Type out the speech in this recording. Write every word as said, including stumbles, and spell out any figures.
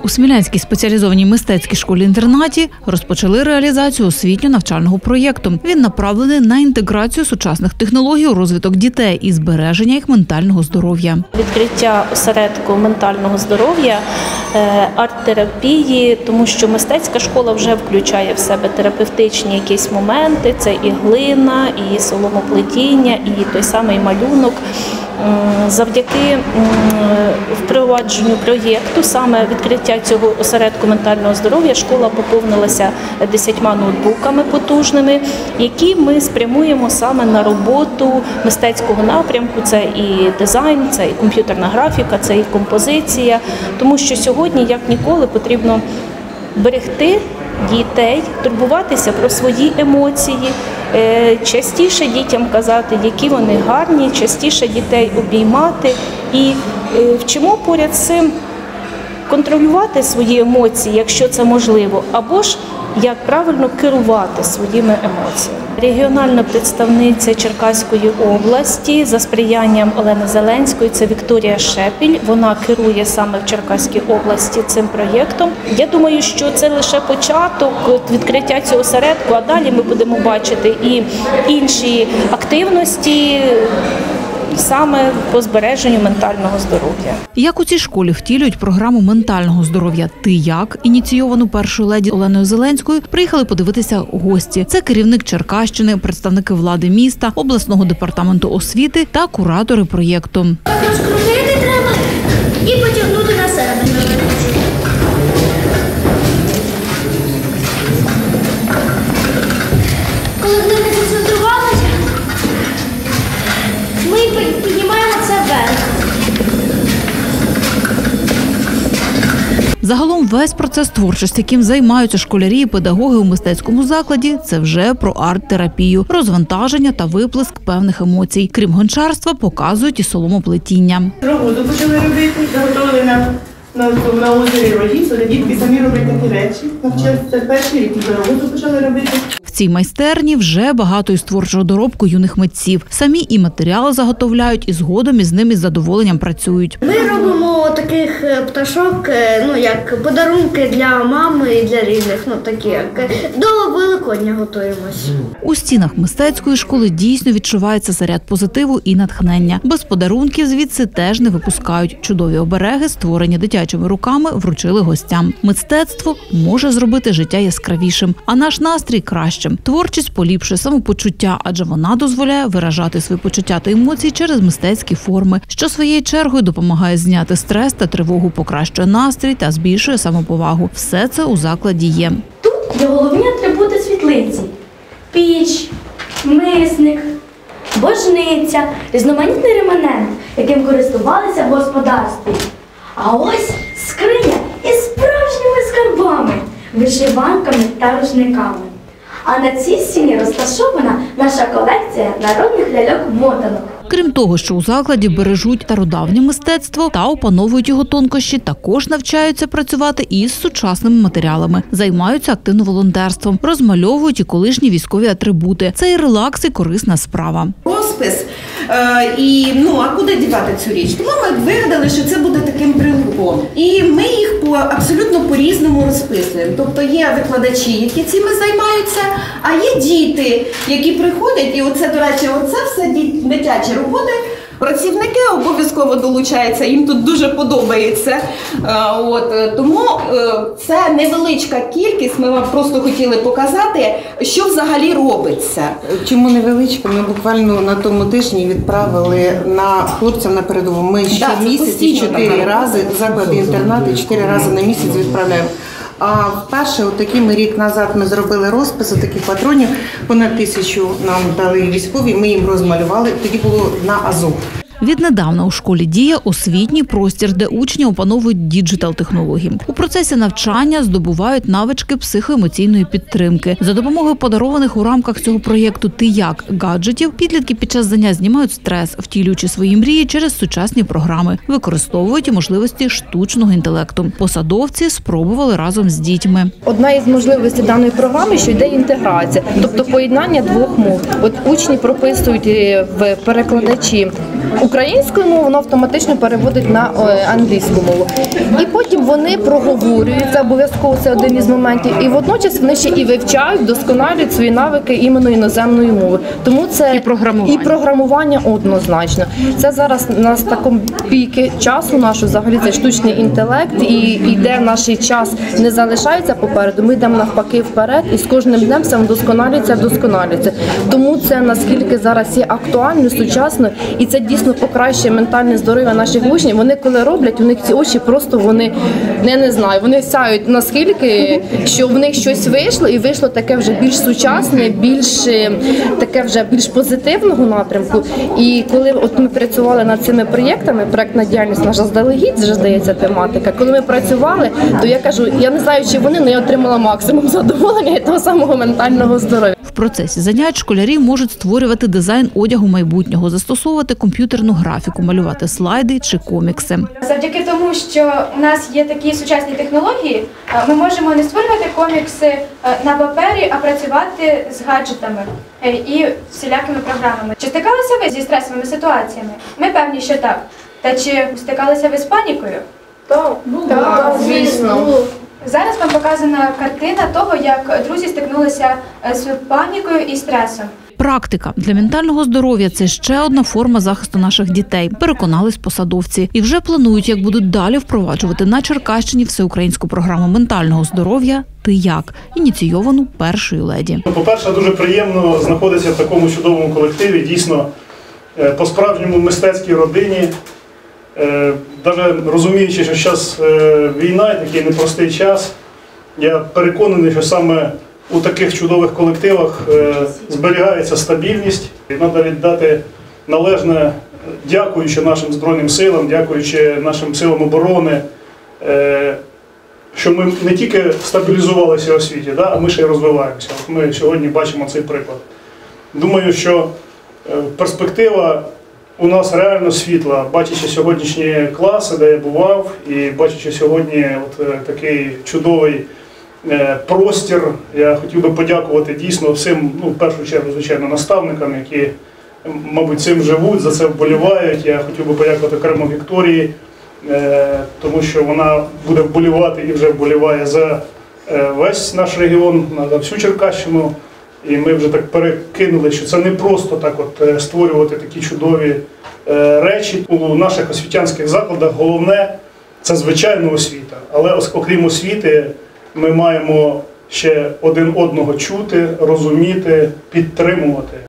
У Смілянській спеціалізованій мистецькій школі-інтернаті розпочали реалізацію освітньо-навчального проєкту. Він направлений на інтеграцію сучасних технологій у розвиток дітей і збереження їх ментального здоров'я. Відкриття осередку ментального здоров'я, арт-терапії, тому що мистецька школа вже включає в себе терапевтичні якісь моменти. Це і глина, і соломоплетіння, і той самий малюнок. Завдяки впровадженню проєкту, саме відкриття цього осередку ментального здоров'я, школа поповнилася десятьма ноутбуками потужними, які ми спрямуємо саме на роботу мистецького напрямку. Це і дизайн, це і комп'ютерна графіка, це і композиція. Тому що сьогодні, як ніколи, потрібно берегти дітей, турбуватися про свої емоції, частіше дітям казати, які вони гарні, частіше дітей обіймати і вчимо поряд з цим контролювати свої емоції, якщо це можливо, або ж як правильно керувати своїми емоціями. Регіональна представниця Черкаської області за сприянням Олени Зеленської – це Вікторія Шепіль. Вона керує саме в Черкаській області цим проєктом. Я думаю, що це лише початок відкриття цього осередку, а далі ми будемо бачити і інші активності саме по збереженню ментального здоров'я. Як у цій школі втілюють програму ментального здоров'я «Ти як?», ініційовану першою леді Оленою Зеленською, приїхали подивитися гості. Це керівник Черкащини, представники влади міста, обласного департаменту освіти та куратори проєкту. Розкрутити треба і потягнути на себе. Коли глина концентрувалася, ми піднімаємо це вверх. Загалом весь процес творчості, яким займаються школярі і педагоги у мистецькому закладі, це вже про арт-терапію, розвантаження та виплеск певних емоцій. Крім гончарства, показують і соломоплетіння. Роботу почали робити, заготовили на, на, на озері Рогіс, де дітки самі роблять такі речі. Навчилися перший рік, вже роботу почали робити. В цій майстерні вже багато із творчого доробку юних митців. Самі і матеріали заготовляють, і згодом із ними з задоволенням працюють. Ми робимо таких пташок, ну як подарунки для мами і для рідних, ну такі як до Великодня готуємось. У стінах мистецької школи дійсно відчувається заряд позитиву і натхнення. Без подарунків звідси теж не випускають. Чудові обереги, створені дитячими руками, вручили гостям. Мистецтво може зробити життя яскравішим, а наш настрій кращим. Творчість поліпшує самопочуття, адже вона дозволяє виражати свої почуття та емоції через мистецькі форми, що своєю чергою допомагає зняти стрес та тривогу, покращує настрій та збільшує самоповагу. Все це у закладі є. Тут є головні атрибути світлиці – піч, мисник, божниця, різноманітний реманент, яким користувалися в господарстві. А ось скриня із справжніми скарбами, вишиванками та рушниками. А на цій стіні розташована наша колекція народних ляльок-мотанок. Крім того, що у закладі бережуть стародавнє мистецтво та опановують його тонкощі, також навчаються працювати із сучасними матеріалами, займаються активно волонтерством, розмальовують і колишні військові атрибути. Це і релакс, і корисна справа. Розпис, е, і ну, а куди дівати цю річ? Тому ми вигадали, що це буде таким брелком. І ми їх по, абсолютно по-різному розписуємо. Тобто є викладачі, які цим займаються, а є діти, які приходять, і оце, до речі, оце все дитячі роботи. Працівники обов'язково долучаються, їм тут дуже подобається. От, тому це невеличка кількість, ми вам просто хотіли показати, що взагалі робиться. Чому невеличка? Ми буквально на тому тижні відправили на хлопцям на передову. Ми щомісяці чотири рази, заклади інтернати, чотири рази на місяць відправляємо. А вперше, от такий ми рік назад ми зробили розпис таких патронів, понад тисячу нам дали військові, ми їм розмалювали, тоді було на Азов. Віднедавна у школі діє освітній простір, де учні опановують діджитал-технології. У процесі навчання здобувають навички психоемоційної підтримки. За допомогою подарованих у рамках цього проєкту «Ти як?» гаджетів підлітки під час занять знімають стрес, втілюючи свої мрії через сучасні програми, використовують і можливості штучного інтелекту. Посадовці спробували разом з дітьми. Одна із можливостей даної програми, що йде інтеграція, тобто поєднання двох мов. От учні прописують в перекладачі українською мовою, воно автоматично переводить на е, англійську мову. І потім вони проговорюються, обов'язково це один із моментів, і водночас вони ще і вивчають, вдосконалюють свої навики іменно іноземної мови. Тому це І програмування. і програмування однозначно. Це зараз у нас в такому піки часу нашого, взагалі це штучний інтелект, і йде наш час, не залишається попереду, ми йдемо навпаки вперед, і з кожним днем все вдосконалюється, вдосконалюється. Тому це наскільки зараз є актуально, сучасно, і це дійсно покращує ментальне здоров'я наших учнів. Вони коли роблять, у них ці очі просто вони, не, не знаю, вони сяють наскільки, що в них щось вийшло, і вийшло таке вже більш сучасне, більш таке вже більш позитивного напрямку. І коли от ми працювали над цими проєктами, проєктна діяльність наша заздалегідь, вже здається тематика, коли ми працювали, то я кажу, я не знаю, чи вони, але я отримала максимум задоволення і того самого ментального здоров'я. В процесі занять школярі можуть створювати дизайн одягу майбутнього, застосовувати комп'ютерну графіку, малювати слайди чи комікси. Завдяки тому, що у нас є такі сучасні технології, ми можемо не створювати комікси на папері, а працювати з гаджетами і всілякими програмами. Чи стикалися ви зі стресовими ситуаціями? Ми певні, що так. Та чи стикалися ви з панікою? Так, так, звісно. Зараз вам показана картина того, як друзі стикнулися з панікою і стресом. Практика для ментального здоров'я – це ще одна форма захисту наших дітей, переконались посадовці. І вже планують, як будуть далі впроваджувати на Черкащині всеукраїнську програму ментального здоров'я «Ти як?», ініційовану першою леді. По-перше, дуже приємно знаходитися в такому чудовому колективі, дійсно по-справжньому мистецькій родині. Навіть розуміючи, що зараз війна, такий непростий час, я переконаний, що саме у таких чудових колективах зберігається стабільність. І треба віддати належне, дякуючи нашим Збройним силам, дякуючи нашим силам оборони, що ми не тільки стабілізувалися у світі, а ми ще й розвиваємося. Ми сьогодні бачимо цей приклад. Думаю, що перспектива у нас реально світла, бачачи сьогоднішні класи, де я бував, і бачачи сьогодні от такий чудовий простір, я хотів би подякувати дійсно всім, ну, в першу чергу, звичайно, наставникам, які, мабуть, цим живуть, за це вболівають. Я хотів би подякувати окремо Вікторії, тому що вона буде вболівати і вже вболіває за весь наш регіон, за всю Черкащину. І ми вже так перекинули, що це не просто так от створювати такі чудові речі. У наших освітянських закладах головне – це звичайно освіта. Але окрім освіти ми маємо ще один одного чути, розуміти, підтримувати.